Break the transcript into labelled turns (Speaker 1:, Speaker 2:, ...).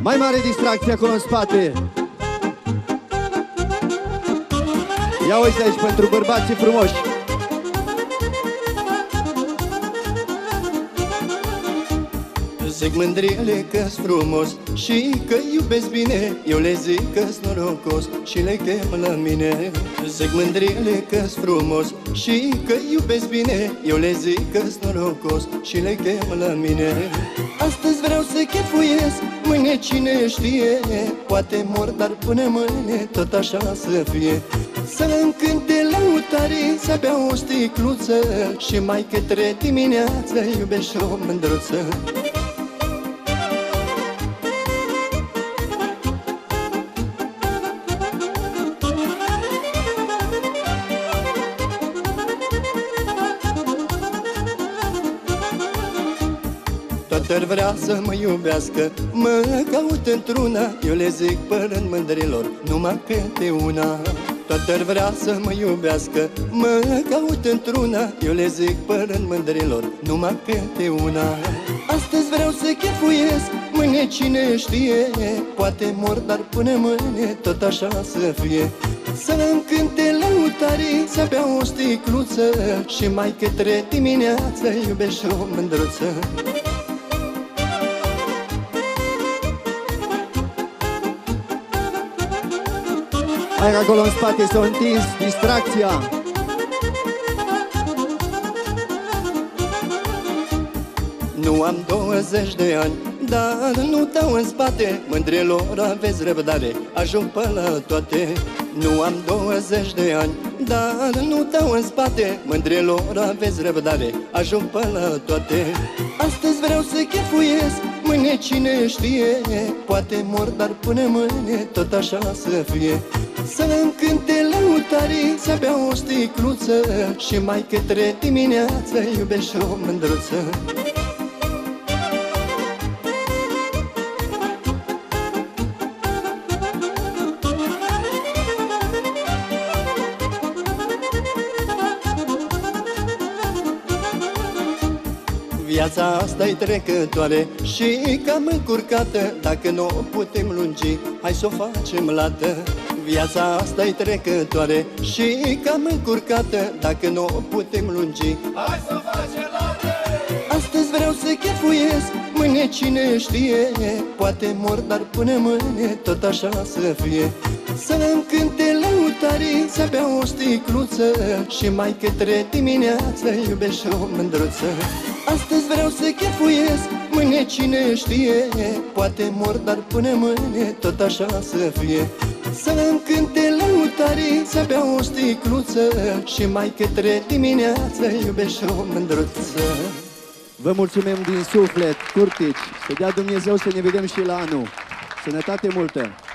Speaker 1: Mai mare distracție acolo în spate. Ia uite aici pentru bărbații frumoși.
Speaker 2: Zic mândrile că-s frumos și că iubesc bine, eu le zic că-s norocos și le chem la mine. Zic mândrile că-s frumos și că iubesc bine, eu le zic că-s norocos și le chem la mine. Astăzi vreau să chefuiesc, mâine cine știe, poate mor, dar până mâine tot așa să fie. Să-mi cânte lăutarii, să bea o sticluță și mai către dimineață iubești o mândruță. Toată vrea să mă iubească, mă caut într-una, eu le zic părând mândrilor, numai câte una. Toată vrea să mă iubească, mă caut într-una, eu le zic părând mândrilor, numai câte una. Astăzi vreau să chefuiesc, mâine cine știe, poate mor, dar până mâine tot așa să fie. Să-mi cânte lăutarii, să bea o sticluță și mai către dimineață iubești o mândruță.
Speaker 1: Hai acolo în spate s-a întins distracția.
Speaker 2: Nu am 20 de ani, dar nu dau în spate, mândrilor aveți răbdare, ajung până la toate. Nu am 20 de ani, dar nu dau în spate, mândrilor aveți răbdare, ajung până la toate. Astăzi vreau să chefuiesc, mâine cine știe, poate mor, dar până mâine tot așa să fie. Să-mi cânte lăutarii, să bea o sticluță și mai către dimineață iubești o mândruță. Viața asta-i trecătoare și cam încurcată, dacă nu o putem lungi, hai să o facem lată. Viața asta-i trecătoare și cam încurcată, dacă nu o putem lungi, hai să o facem lată. Astăzi vreau să chefuiesc, mâine cine știe, poate mor, dar până mâine tot așa să fie. Să-mi cânte lăutarii, să bea o sticluță și mai către dimineață iubești o mândruță. Astăzi vreau să chefuiesc, mâine cine știe, poate mor, dar până mâine tot așa să fie. Să-mi cânte lăutarii, să bea o sticluță și mai către dimineață iubești o mândruță.
Speaker 1: Vă mulțumim din suflet, Curtici, să dea Dumnezeu să ne vedem și la anul. Sănătate multă!